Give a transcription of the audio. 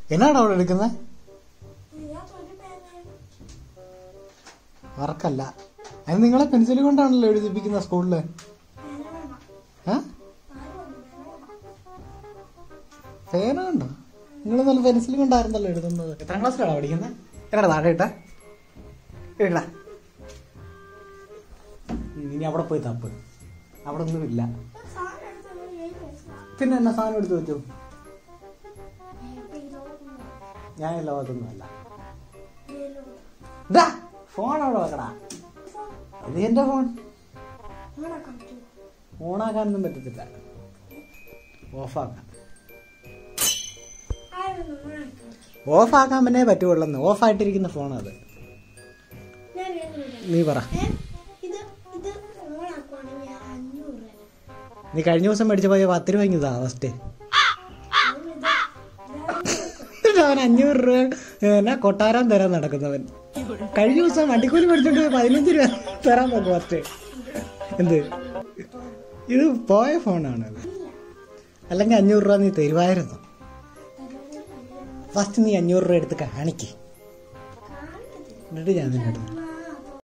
എന്നാണ് അവിടെ എടുക്കുന്നത്? വർക്കല്ല, അത് നിങ്ങളെ പെൻസിൽ കൊണ്ടാണല്ലോ എഴുതിപ്പിക്കുന്ന സ്കൂളില്. പേനുണ്ടോ? നിങ്ങൾ നല്ല പെൻസിൽ കൊണ്ടായിരുന്നല്ലോ എഴുതുന്നത്. എത്രാം ക്ലാസ്സിലാണോ പഠിക്കുന്നത്? എന്നാ താഴെ ഇട്ടാ ഇടാ. ഇനി അവിടെ പോയി തപ്പ്, അവിടെ ഒന്നും ഇല്ല. പിന്നെ എന്നാ സാധനം എടുത്ത് വെച്ചു? ഞാൻ ലോകത്തൊന്നും അല്ല. ഇതാ ഫോൺ അവിടെ വെക്കടാ. അത് എന്റെ ഫോൺ. ഓണാക്കാനൊന്നും പറ്റത്തില്ല, ഓഫാക്കാം. ഓഫാക്കാൻ പിന്നെ പറ്റുള്ളൂ. ഓഫായിട്ടിരിക്കുന്ന ഫോണത്. നീ പറ. നീ കഴിഞ്ഞ ദിവസം മേടിച്ച പോയ 10 രൂപ ഇതാ ഫസ്റ്റ്. അവൻ 500 രൂപ എന്നാ കൊട്ടാരം തരാൻ നടക്കുന്നവൻ. കഴിഞ്ഞ ദിവസം വണ്ടിക്കൂലി മേടിച്ചോണ്ട് 15 രൂപ തരാൻ നോക്കും ഫസ്റ്റ്. എന്ത് ഇത് പോയ ഫോണാണ്. അല്ലെങ്കിൽ 500 രൂപ നീ തരുമായിരുന്നു. ഫസ്റ്റ് നീ 500 രൂപ എടുത്ത് കാണിക്ക്, എന്നിട്ട് ഞാൻ നിന്നോട്